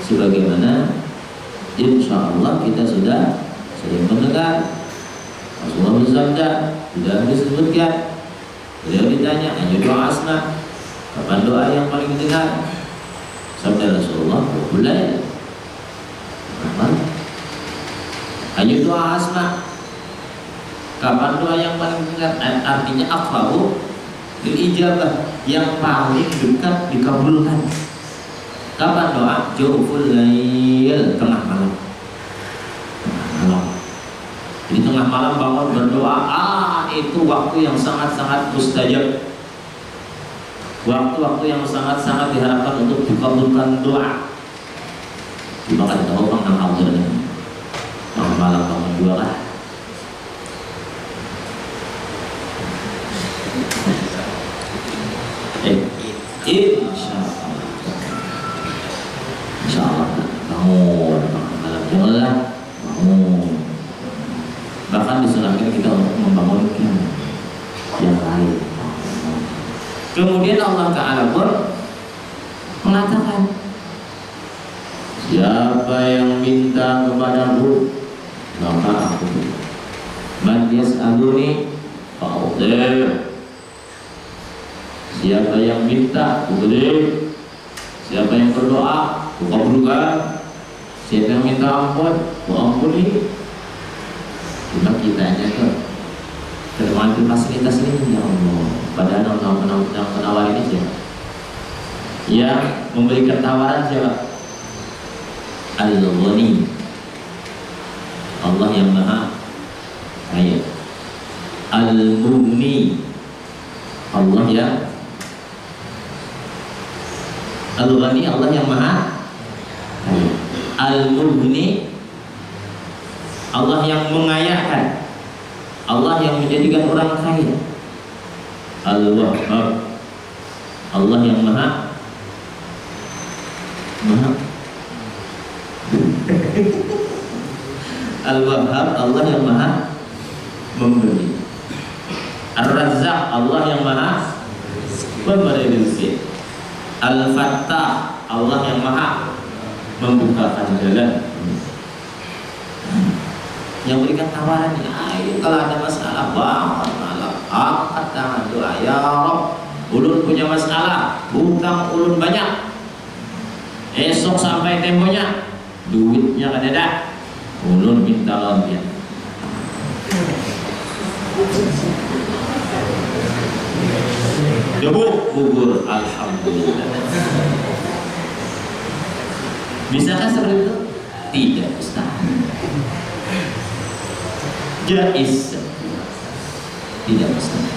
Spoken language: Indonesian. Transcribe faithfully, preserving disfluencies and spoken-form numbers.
sebagaimana insya Allah kita sudah sering mendengar Rasulullah bersabda, sudah disebutkan, beliau ditanya, ayo doa asma, kapan doa yang paling didengar? Sabda Rasulullah, boleh. Kapan? Ayo doa asma, kapan doa yang paling didengar? Artinya aqrabu lil ijabah, yang paling dekat dikabulkan. Kapan doa? Jawful lail, tengah malam. Tengah malam. Di tengah malam bangun berdoa, ah itu waktu yang sangat-sangat mustajab. Waktu-waktu yang sangat-sangat diharapkan untuk dikabulkan doa. Cuma kan tahu bang nang Allah ini. Tengah malam bangun doa. Eh, insya Allah, insya Allah bangun malam doa, bangun. Bahkan disunahkan kita untuk membangun yang lain. Kemudian Allah Ta'ala pun mengatakan, siapa yang minta kepadaku maka aku beri. Man yas'aluni fa'udhir. Siapa yang minta aku beri. Siapa yang berdoa aku kabulkan. Siapa yang minta ampun aku ampuni. Cuma kita aja tuh termantul fasilitas ini, ya Allah. Padahal yang penawar ini siapa? Yang memberikan tawaran siapa? Al-Ghani, Allah yang maha kaya. Al-Mughni, Allah yang Al-Ghani, Allah yang maha kaya. Al-Mughni, Allah yang mengayakan, Allah yang menjadikan orang kaya. Al-Wahhab, Allah yang maha maha Al-Wahhab, Allah yang maha memberi. Ar-Razzaq, Allah yang maha memberi rezeki. Al-Fattah, Allah yang maha membukakan jalan. Yang berikan tawaran, ayo kalau ada masalah bangun malam, angkat tangan doa, ya Rabb, ulun punya masalah, hutang ulun banyak, esok sampai temponya, duitnya kan ada, ulun minta lampian. Gebuk gugur, alhamdulillah. Bisakah seperti itu? Tidak, Ustaz. Jais, tidak Ustaz.